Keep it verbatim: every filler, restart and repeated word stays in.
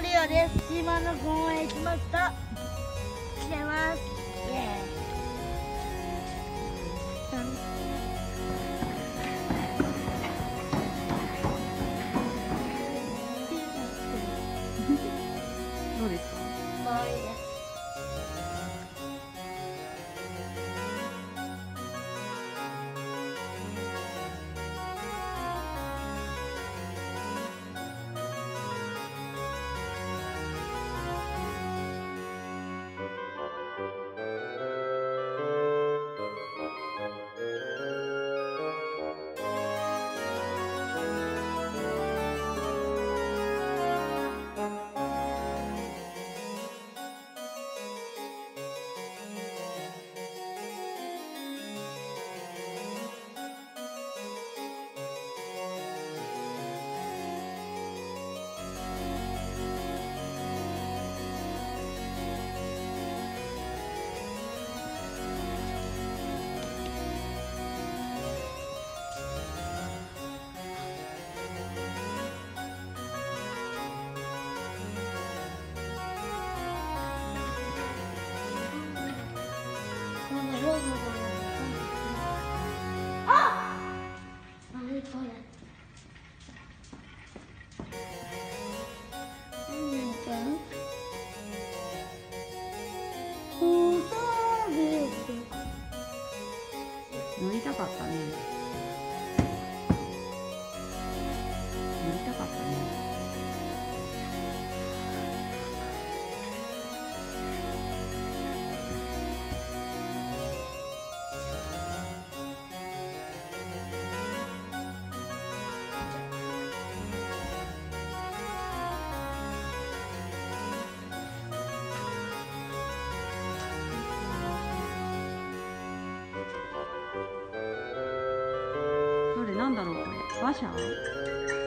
リオです。島の公園行きました。来てます。イエーイ。 どうですか？ 可愛いです。あ！何これ？何これ？ 乗りたかったね。乗りたかったね。どれなんだろうこれ？馬車？